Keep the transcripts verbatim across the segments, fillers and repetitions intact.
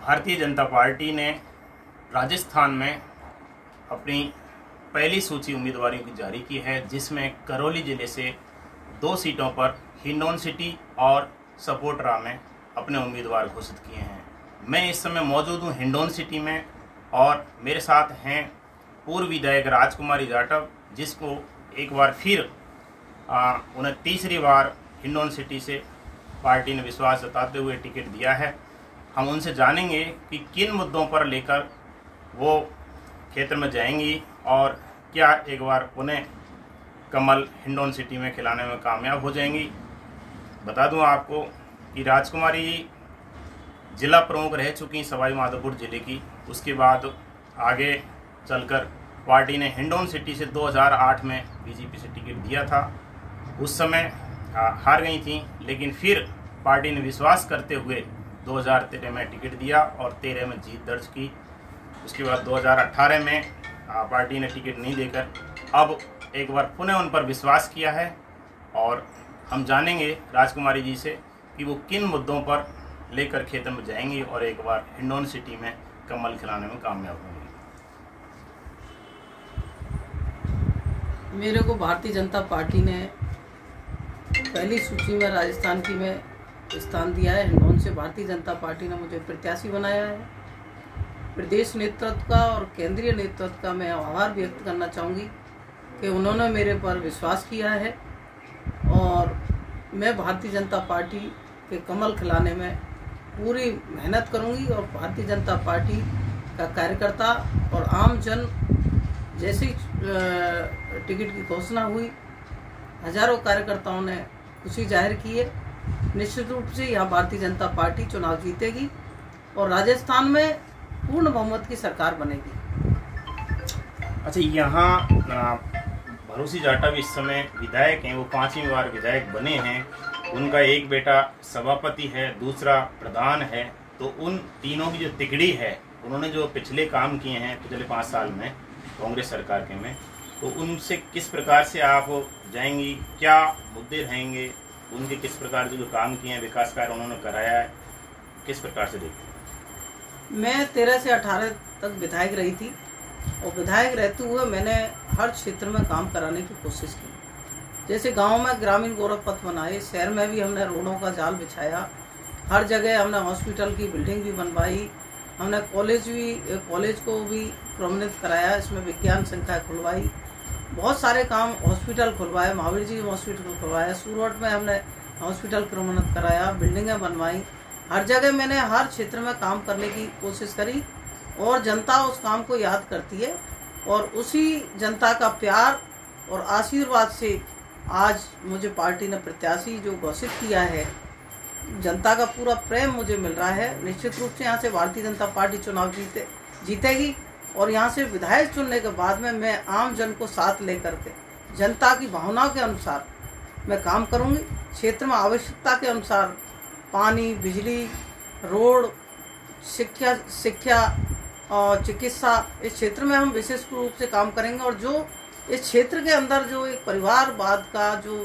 Bharatiya Janata party ने राजस्थान में अपनी पहली सूची उम्मीदवारों की जारी की है, जिसमें करौली जिले से दो सीटों पर हिंडौन सिटी और सपोटरा में अपने उम्मीदवार घोषित किए हैं। मैं इस समय मौजूद हूँ हिंडौन सिटी में और मेरे साथ हैं पूर्व विधायक राजकुमारी जाटव, जिसको एक बार फिर आ, उन्हें तीसरी बार हिंडौन सिटी से पार्टी ने विश्वास जताते हुए टिकट दिया है। हम उनसे जानेंगे कि किन मुद्दों पर लेकर वो क्षेत्र में जाएंगी और क्या एक बार पुनः कमल हिंडौन सिटी में खिलाने में कामयाब हो जाएंगी। बता दूं आपको कि राजकुमारी जिला प्रमुख रह चुकी सवाई माधोपुर जिले की। उसके बाद आगे चलकर पार्टी ने हिंडौन सिटी से दो हज़ार आठ में बीजेपी से टिकट दिया था। उस समय हार गई थी, लेकिन फिर पार्टी ने विश्वास करते हुए दो हज़ार तेरह में टिकट दिया और तेरह में जीत दर्ज की। उसके बाद दो हज़ार अठारह में पार्टी ने टिकट नहीं देकर अब एक बार पुनः उन पर विश्वास किया है और हम जानेंगे राजकुमारी जी से कि वो किन मुद्दों पर लेकर क्षेत्र में जाएंगी और एक बार हिंडौन सिटी में कमल खिलाने में कामयाब होंगी। मेरे को भारतीय जनता पार्टी ने पहली सूची में राजस्थान की में स्थान दिया है। हिंडौन से भारतीय जनता पार्टी ने मुझे प्रत्याशी बनाया है। प्रदेश नेतृत्व का और केंद्रीय नेतृत्व का मैं आभार व्यक्त करना चाहूँगी कि उन्होंने मेरे पर विश्वास किया है और मैं भारतीय जनता पार्टी के कमल खिलाने में पूरी मेहनत करूँगी और भारतीय जनता पार्टी का कार्यकर्ता और आम जन जैसी टिकट की घोषणा हुई, हजारों कार्यकर्ताओं ने खुशी जाहिर की है। निश्चित रूप से यहाँ भारतीय जनता पार्टी चुनाव जीतेगी और राजस्थान में पूर्ण बहुमत की सरकार बनेगी। अच्छा, यहाँ भरोसी जाटव इस समय विधायक हैं, वो पांचवी बार विधायक बने हैं। उनका एक बेटा सभापति है, दूसरा प्रधान है। तो उन तीनों की जो तिकड़ी है, उन्होंने जो पिछले काम किए हैं पिछले पाँच साल में कांग्रेस सरकार के में, तो उनसे किस प्रकार से आप जाएंगी, क्या मुद्दे रहेंगे, उनके किस प्रकार से जो काम किए हैं, विकास कार्य उन्होंने कराया है, किस प्रकार से देखते हैं? मैं तेरह से अठारह तक विधायक रही थी और विधायक रहते हुए मैंने हर क्षेत्र में काम कराने की कोशिश की। जैसे गांव में ग्रामीण गौरव पथ बनाए, शहर में भी हमने रोडों का जाल बिछाया, हर जगह हमने हॉस्पिटल की बिल्डिंग भी बनवाई, हमने कॉलेज भी कॉलेज को भी प्रोमिनेंट कराया, इसमें विज्ञान संख्या खुलवाई, बहुत सारे काम, हॉस्पिटल खुलवाए, महावीर जी हॉस्पिटल खुलवाया, सूरत में हमने हॉस्पिटल प्रोमिनेंट कराया, बिल्डिंगें बनवाई। हर जगह मैंने हर क्षेत्र में काम करने की कोशिश करी और जनता उस काम को याद करती है और उसी जनता का प्यार और आशीर्वाद से आज मुझे पार्टी ने प्रत्याशी जो घोषित किया है, जनता का पूरा प्रेम मुझे मिल रहा है। निश्चित रूप से यहाँ से भारतीय जनता पार्टी चुनाव जीते जीतेगी और यहाँ से विधायक चुनने के बाद में मैं आम जन को साथ लेकर के जनता की भावनाओं के अनुसार मैं काम करूँगी। क्षेत्र में आवश्यकता के अनुसार पानी, बिजली, रोड, शिक्षा शिक्षा और चिकित्सा, इस क्षेत्र में हम विशेष रूप से काम करेंगे और जो इस क्षेत्र के अंदर जो एक परिवारवाद का जो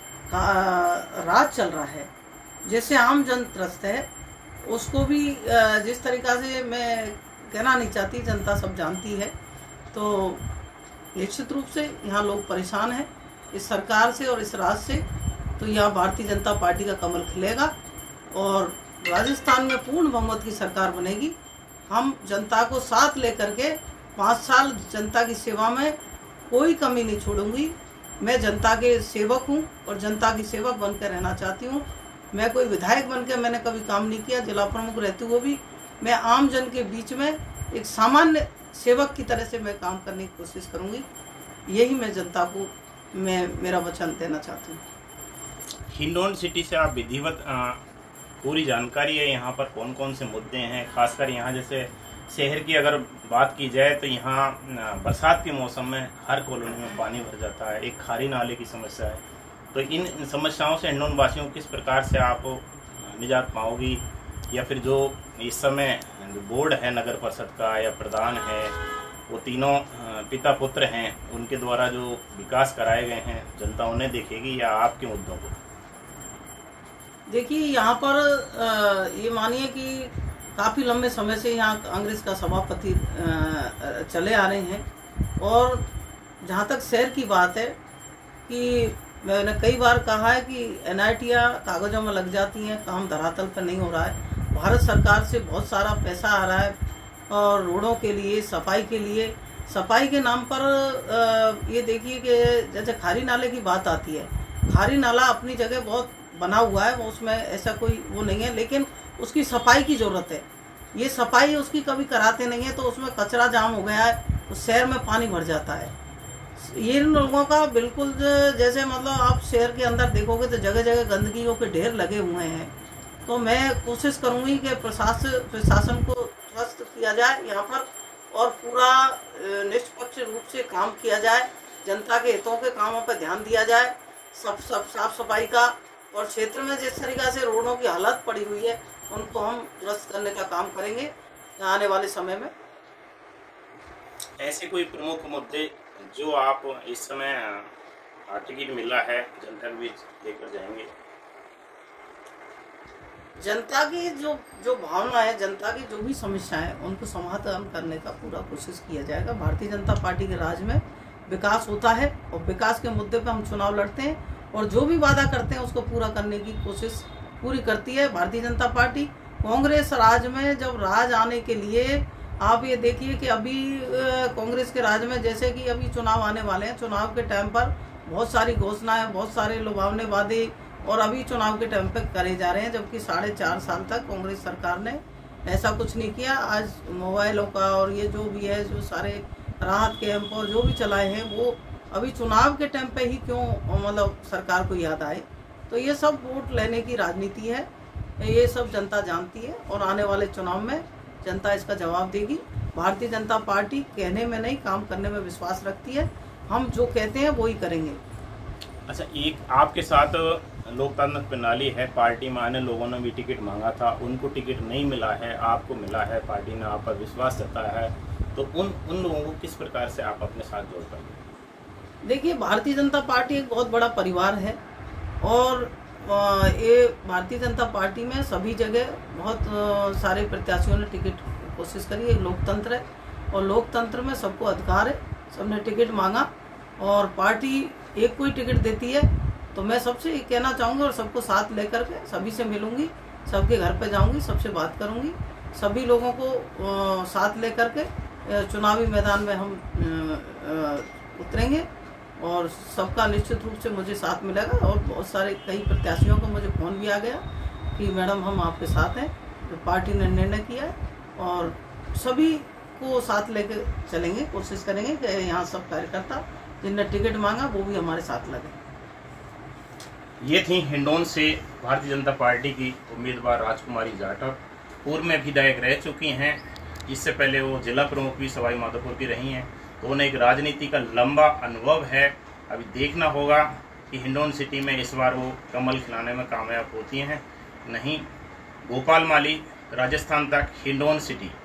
राज चल रहा है, जैसे आम जन त्रस्त है, उसको भी जिस तरीक़ा से मैं कहना नहीं चाहती, जनता सब जानती है। तो निश्चित रूप से यहाँ लोग परेशान हैं इस सरकार से और इस राज से। तो यहाँ भारतीय जनता पार्टी का कमल खिलेगा और राजस्थान में पूर्ण बहुमत की सरकार बनेगी। हम जनता को साथ लेकर के पाँच साल जनता की सेवा में कोई कमी नहीं छोड़ूंगी। मैं जनता के सेवक हूँ और जनता की सेवक बनकर रहना चाहती हूँ। मैं कोई विधायक बनकर मैंने कभी काम नहीं किया, जिला प्रमुख रहते हुए भी मैं आम जन के बीच में एक सामान्य सेवक की तरह से मैं काम करने की कोशिश करूँगी। यही मैं जनता को मैं मेरा वचन देना चाहती हूँ। हिंडौन सिटी से आप विधिवत पूरी जानकारी है यहाँ पर कौन कौन से मुद्दे हैं, खासकर यहाँ जैसे शहर की अगर बात की जाए तो यहाँ बरसात के मौसम में हर कॉलोनी में पानी भर जाता है, एक खारी नाले की समस्या है। तो इन समस्याओं से हिंडौन वासियों को किस प्रकार से आप निजात पाओगी, या फिर जो इस समय जो बोर्ड है नगर परिषद का या प्रधान है, वो तीनों पिता पुत्र हैं, उनके द्वारा जो विकास कराए गए हैं जनता उन्हें देखेगी या आपके मुद्दों को? देखिए, यहाँ पर ये मानिए कि काफ़ी लंबे समय से यहाँ कांग्रेस का सभापति चले आ रहे हैं। और जहाँ तक शहर की बात है कि मैंने कई बार कहा है कि एन आई टियाँ कागज़ों में लग जाती हैं, काम धरातल पर नहीं हो रहा है। भारत सरकार से बहुत सारा पैसा आ रहा है और रोडों के लिए, सफाई के लिए। सफाई के नाम पर ये देखिए कि जैसे खारी नाले की बात आती है, खारी नाला अपनी जगह बहुत बना हुआ है, वो उसमें ऐसा कोई वो नहीं है, लेकिन उसकी सफाई की ज़रूरत है। ये सफाई उसकी कभी कराते नहीं है, तो उसमें कचरा जाम हो गया है, उस शहर में पानी भर जाता है। ये लोगों का बिल्कुल जैसे मतलब आप शहर के अंदर देखोगे तो जगह जगह गंदगियों के ढेर लगे हुए हैं। तो मैं कोशिश करूँगी कि प्रशासन प्रशासन को ध्वस्त किया जाए यहाँ पर और पूरा निष्पक्ष रूप से काम किया जाए, जनता के हितों के कामों पर ध्यान दिया जाए, सब सब साफ सफाई का। और क्षेत्र में जिस तरीक़ा से रोडों की हालत पड़ी हुई है उनको हम दुरुस्त करने का काम करेंगे आने वाले समय में। ऐसे कोई प्रमुख मुद्दे जो आप इस समय टिकट मिला है जनता के बीच लेकर जाएंगे? जनता की जो जो भावना है, जनता की जो भी समस्याएं हैं उनको समाधान करने का पूरा कोशिश किया जाएगा। भारतीय जनता पार्टी के राज में विकास होता है और विकास के मुद्दे पे हम चुनाव लड़ते हैं और जो भी वादा करते हैं उसको पूरा करने की कोशिश पूरी करती है भारतीय जनता पार्टी। कांग्रेस राज में जब राज आने के लिए आप ये देखिए कि अभी कांग्रेस के राज में जैसे कि अभी चुनाव आने वाले हैं, चुनाव के टाइम पर बहुत सारी घोषणाएं, बहुत सारे लुभावने वादे और अभी चुनाव के टाइम पे करे जा रहे हैं, जबकि साढ़े चार साल तक कांग्रेस सरकार ने ऐसा कुछ नहीं किया। आज मोबाइलों का और ये जो भी है, जो सारे राहत कैंप और जो भी चलाए हैं, वो अभी चुनाव के टाइम पे ही क्यों मतलब सरकार को याद आए। तो ये सब वोट लेने की राजनीति है, ये सब जनता जानती है और आने वाले चुनाव में जनता इसका जवाब देगी। भारतीय जनता पार्टी कहने में नहीं, काम करने में विश्वास रखती है। हम जो कहते हैं वो ही करेंगे। अच्छा, एक आपके साथ लोकतांत्रिक प्रणाली है, पार्टी में आने लोगों ने भी टिकट मांगा था, उनको टिकट नहीं मिला है, आपको मिला है, पार्टी ने आप पर विश्वास जताया है, तो उन उन लोगों को किस प्रकार से आप अपने साथ जोड़ पाएंगे? देखिए, भारतीय जनता पार्टी एक बहुत बड़ा परिवार है और ये भारतीय जनता पार्टी में सभी जगह बहुत सारे प्रत्याशियों ने टिकट कोशिश करी। एक लोकतंत्र है और लोकतंत्र में सबको अधिकार है, सबने टिकट मांगा और पार्टी एक कोई टिकट देती है। तो मैं सबसे ये कहना चाहूँगी और सबको साथ लेकर के सभी से मिलूँगी, सबके घर पे जाऊँगी, सबसे बात करूँगी, सभी लोगों को साथ लेकर के चुनावी मैदान में हम उतरेंगे और सबका निश्चित रूप से मुझे साथ मिलेगा। और बहुत सारे कई प्रत्याशियों को मुझे फ़ोन भी आ गया कि मैडम हम आपके साथ हैं, तो पार्टी ने निर्णय किया है और सभी को साथ लेकर चलेंगे, कोशिश करेंगे कि यहाँ सब कार्यकर्ता जिनने टिकट मांगा वो भी हमारे साथ लगे। ये थी हिंडौन से भारतीय जनता पार्टी की उम्मीदवार राजकुमारी जाटव। पूर्व में विधायक रह चुकी हैं, इससे पहले वो जिला प्रमुख भी सवाई माधोपुर की रही हैं, तो उन्हें एक राजनीति का लंबा अनुभव है। अभी देखना होगा कि हिंडौन सिटी में इस बार वो कमल खिलाने में कामयाब होती हैं नहीं। गोपाल माली, राजस्थान तक, हिंडौन सिटी।